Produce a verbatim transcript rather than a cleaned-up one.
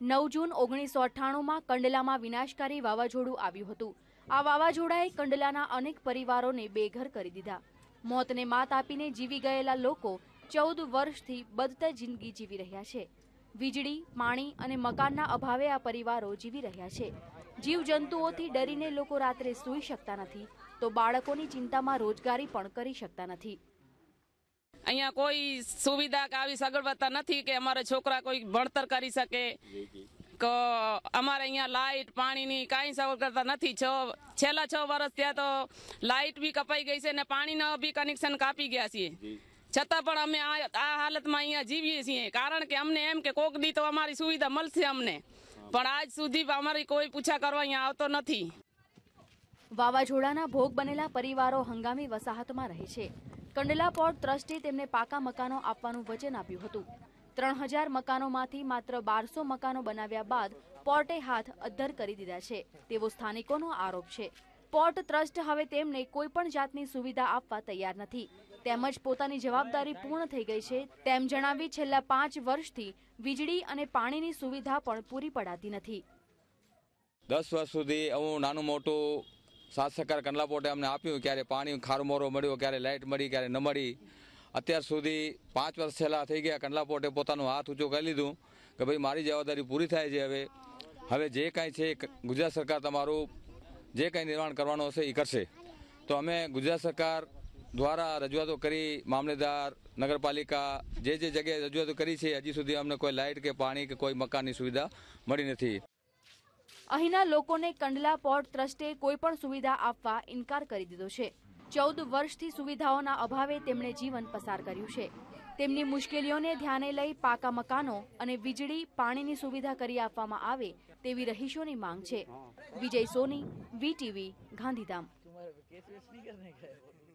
નવ જૂન ઓગણીસો અઠ્ઠાણુંમાં કંડલામાં વિનાશકારી વાવાઝોડું આવ્યું હતું। આ વાવાઝોડાએ કંડલાના અનેક પરિવારોને બેઘર કરી દીધા। મોતને માત આપીને જીવી ગયેલા લોકો ચૌદ વર્ષથી બદતર જિંદગી જીવી રહ્યા છે। વીજળી, પાણી અને મકાનના અભાવે આ પરિવારો જીવી રહ્યા છે। જીવજંતુઓથી ડરીને લોકો રાત્રે સૂઈ શકતા નથી તો બાળકોની ચિંતામાં રોજગારી પણ કરી શકતા નથી। અહીંયા કોઈ સુવિધા કે આવી સગવડતા નથી કે અમારા છોકરા કોઈ ભણતર કરી શકે કે અમારે અહીંયા લાઇટ પાણીની કાંઈ સગવડતા નથી। છ છેલ્લા છ વર્ષ ત્યાં તો લાઇટ બી કપાઈ ગઈ છે ને પાણીના બી કનેક્શન કાપી ગયા છે, છતાં પણ અમે આ આ હાલતમાં અહીંયા જીવીએ છીએ કારણ કે અમને એમ કે કોક દી તો અમારી સુવિધા મળશે અમને, પણ આજ સુધી અમારી કોઈ પૂછા કરવા અહીંયા આવતો નથી। વાવાઝોડાના ભોગ બનેલા પરિવારો હંગામી વસાહતમાં રહે છે। કંડલા પોર્ટ ટ્રસ્ટે તેમને પાકા મકાનો આપવાનું વચન આપ્યું હતું। ત્રણ હજાર મકાનોમાંથી માત્ર બારસો મકાનો બનાવ્યા બાદ પોર્ટે હાથ અદ્ધર કરી દીધા છે તેવો સ્થાનિકોનો આરોપ છે। પોર્ટ ટ્રસ્ટ હવે તેમને કોઈ પણ જાતની સુવિધા આપવા તૈયાર નથી તેમજ પોતાની જવાબદારી પૂર્ણ થઈ ગઈ છે તેમ જણાવી છેલ્લા પાંચ વર્ષથી વીજળી અને પાણીની સુવિધા પણ પૂરી પડાતી નથી। દસ વર્ષ સુધી હું નાનું મોટું સાથ સહકાર કંડલા પોર્ટે અમને આપ્યું, ક્યારે પાણી ખારમોરો મળ્યો, ક્યારે લાઇટ મળી, ક્યારે ન મળી। અત્યાર સુધી પાંચ વર્ષ છેલ્લા થઈ ગયા કંડલા પોર્ટે પોતાનું હાથ ઊંચો કરી લીધું કે ભાઈ મારી જવાબદારી પૂરી થાય છે। હવે હવે જે કાંઈ છે ગુજરાત સરકાર તમારું જે કાંઈ નિર્માણ કરવાનું હશે એ કરશે। તો અમે ગુજરાત સરકાર દ્વારા રજૂઆતો કરી, મામલેદાર, નગરપાલિકા જે જે જગ્યાએ રજૂઆતો કરી છે હજી સુધી અમને કોઈ લાઇટ કે પાણી કે કોઈ મકાનની સુવિધા મળી નથી। અહીંના લોકોને કંડલા પોર્ટ ટ્રસ્ટે કોઈ પણ સુવિધા આપવા ઇનકાર કરી દીધો છે। ચૌદ વર્ષથી સુવિધાઓના અભાવે તેમણે જીવન પસાર કર્યું છે। તેમની મુશ્કેલીઓને ધ્યાને લઈ પાકા મકાનો અને વીજળી પાણીની સુવિધા કરી આપવામાં આવે તેવી રહીશોની માંગ છે। વિજય સોની, વીટીવી, ગાંધીધામ।